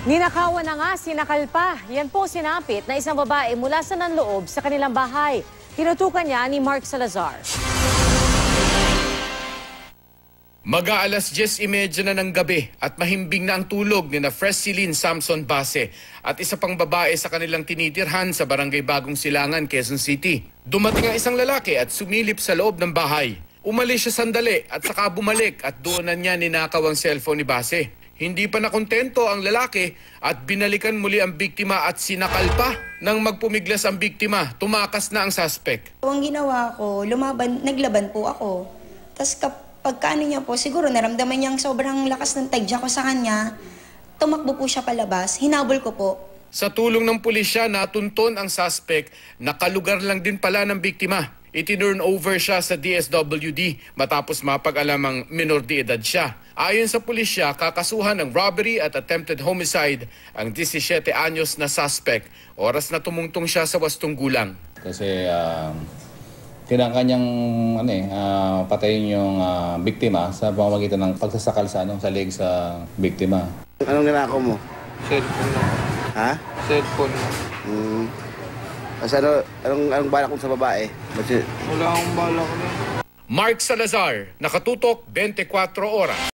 Ninakawan na nga, sinakal pa. Yan po sinapit na isang babae mula sa nanloob sa kanilang bahay. Tinutukan niya ni Mark Salazar. Mag-aalas 10:30 na ng gabi at mahimbing na ang tulog ni na Fresilin Samson Base at isa pang babae sa kanilang tinitirhan sa barangay Bagong Silangan, Quezon City. Dumating ang isang lalaki at sumilip sa loob ng bahay. Umalis siya sandali at saka bumalik at doon na niya ninakaw ang cellphone ni Base. Hindi pa nakontento ang lalaki at binalikan muli ang biktima at sinakal pa. Nang magpumiglas ang biktima, tumakas na ang suspect. Ang ginawa ko, naglaban po ako. Tapos pagkaano niya po, siguro naramdaman niyang sobrang lakas ng tagya ko sa kanya, tumakbo po siya palabas, hinabol ko po. Sa tulong ng pulisya, natunton ang suspect, nakalugar lang din pala ng biktima. Itinurn over siya sa DSWD matapos mapag-alamang menor de edad siya. Ayon sa pulisya, kakasuhan ng robbery at attempted homicide ang 17 anyos na suspect. Oras na tumungtong siya sa 8 gulang. Kasi tinangka niyang patayin yung biktima sa pamamagitan ng pagsasakal sa leeg sa biktima. Anong ninakaw mo? Cellphone lang. Ha? Cellphone. Kasi anong balak mo sa babae? Wala akong balak na. Mark Salazar, nakatutok 24 oras.